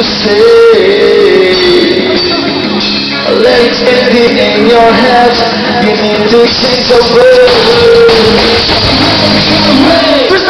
say. Let it be in your head. You need to change the world.